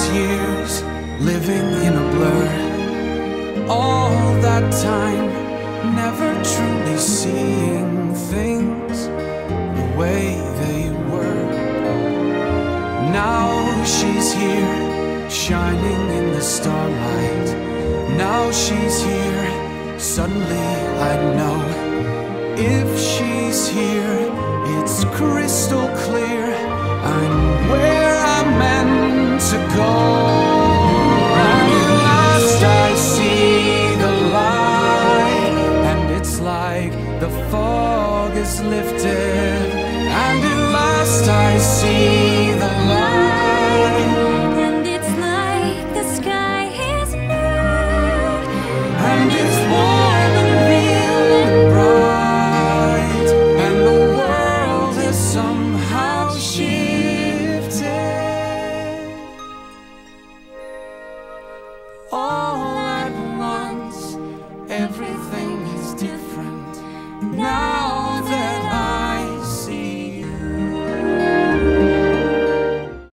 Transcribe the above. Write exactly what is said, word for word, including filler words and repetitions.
years living in a blur, all that time never truly seeing things the way they were. Now she's here, shining in the starlight. Now she's here, suddenly I know. If she's here, it's crystal clear I'm where I'm meant to go. And at last I see the light, and it's like the fog is lifted. And at last I see the light, and it's like the sky is blue, and it's warm and real and bright, and the world is somehow shifted. All at once, every